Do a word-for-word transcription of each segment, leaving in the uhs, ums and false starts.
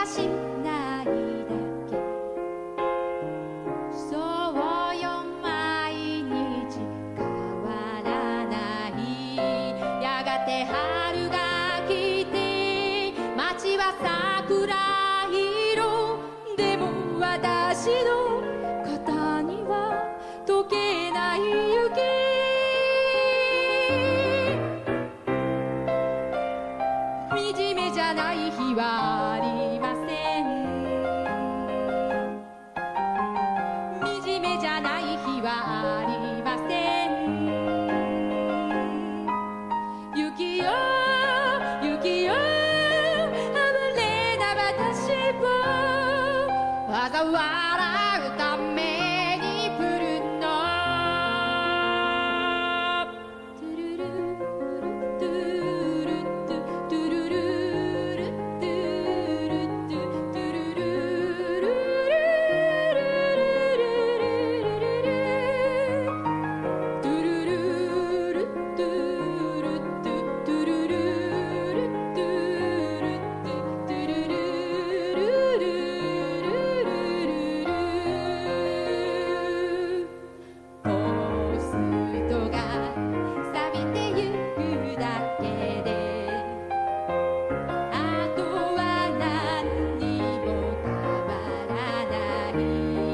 はしないだけ。そうよ毎日変わらない。やがて春が来て街は桜色。でも私の肩には溶けない雪。惨めじゃない日はありません。惨めじゃない日はありません。雪よ雪よ哀れな私を嘲笑うために降るの。トゥルルトゥルトゥトゥルルトゥルトゥトゥルルルルルルルルルルトゥルルルトゥルトゥトゥルルルルトゥルルルトゥルトゥトゥルルルルルポストが錆びてゆくだけであとは何にも変わらない。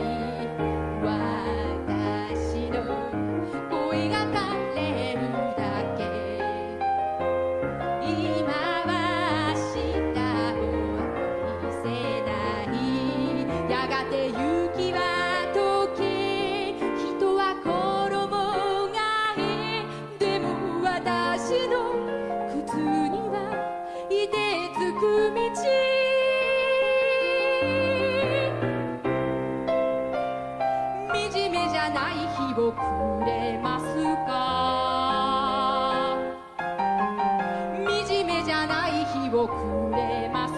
私の恋が枯れるだけ。今は明日を愛せない。やがて雪は溶け人は衣替え。でも私の靴にはいてつく道。惨めじゃない日をくれますか。惨めじゃない日をくれます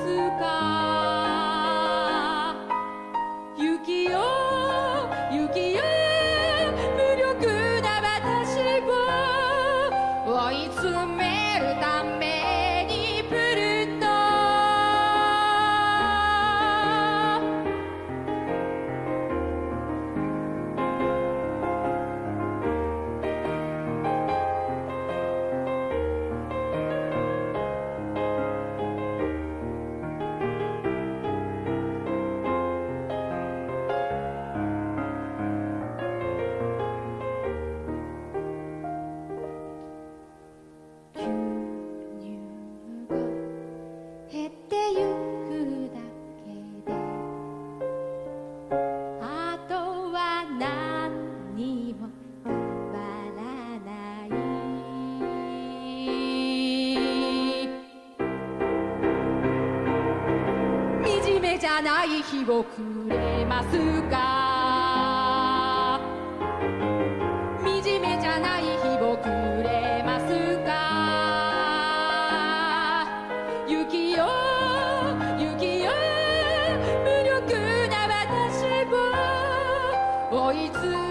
か。雪よ雪よ無力な私を追い詰めるために降るの。牛乳が減ってゆくだけであとは何にも変わらない。惨めじゃない日をくれますか。惨めじゃない日をくれますか。雪よ雪よ無力な私を追い詰